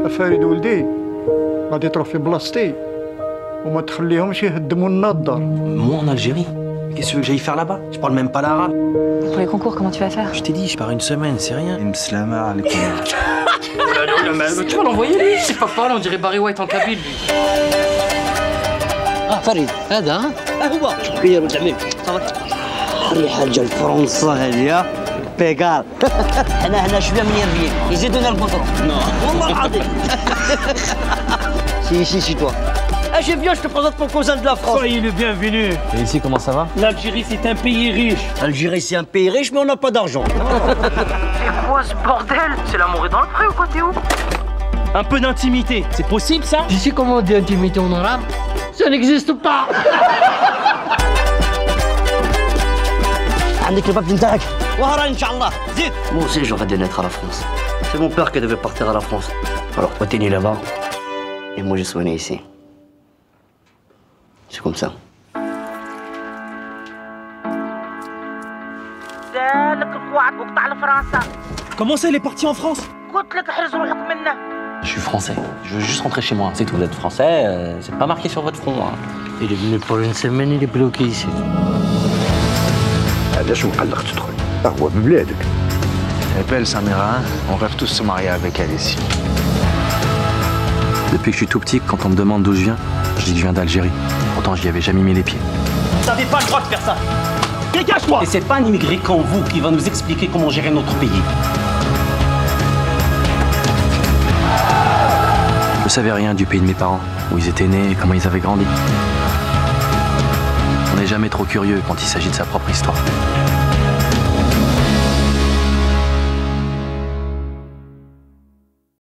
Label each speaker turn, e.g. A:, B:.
A: فريد ولدي غادي تروح في بلاصتي وما تخليهمش يهدموا لنا الدار.
B: Moi en Algérie? Qu'est-ce que tu veux que j'aille faire là-bas? Je parle même pas l'arabe.
C: Pour les concours, comment tu vas faire?
B: Je t'ai dit, je pars une semaine, c'est rien.
D: Tu vas l'envoyer lui? C'est pas parler, on dirait Barry White en Kabyle lui.
E: فريد هذا هو كبير وجميل ريحه الجو الفرنسا هذه بيكار هنا شويه من الريال يزيدونا البطرون والله العظيم si toi je viens, je te présente mon cousin de la France.
D: Soyez le bienvenu.
B: Et ici, comment ça va?
D: L'Algérie c'est un pays riche.
E: Algérie c'est un pays riche mais on n'a pas d'argent.
D: C'est quoi ce bordel? C'est l'amour est dans le pré ou quoi, t'es où? Un peu d'intimité, c'est possible ça?
E: Tu sais comment on dit intimité en arabe? Ça n'existe pas. عندك الباب نتاعك وهرا ان شاء الله زيد. Moi aussi j'aurais dû naître à la France. C'est mon père qui devait partir à la France. Alors toi t'es né là-bas et moi je suis né ici. C'est comme ça.
D: Comment ça, il est parti en France?
B: Je suis français. Je veux juste rentrer chez moi. C'est tout. Vous êtes français, c'est pas marqué sur votre front. Hein.
E: Il est venu pour une semaine, il est bloqué ici.
A: علاش مقلق تدخل؟ هو ببلادك.
F: Elle est belle, Samira. On rêve tous de se marier avec elle ici.
B: Depuis que je suis tout petit, quand on me demande d'où je viens, je dis que je viens d'Algérie. Pourtant, j'y avais jamais mis les pieds.
D: Vous n'avez pas le droit de faire ça. Dégage-toi. Et c'est pas un immigré comme vous qui va nous expliquer comment gérer notre pays.
B: Je savais rien du pays de mes parents, où ils étaient nés, comment ils avaient grandi. On n'est jamais trop curieux quand il s'agit de sa propre histoire.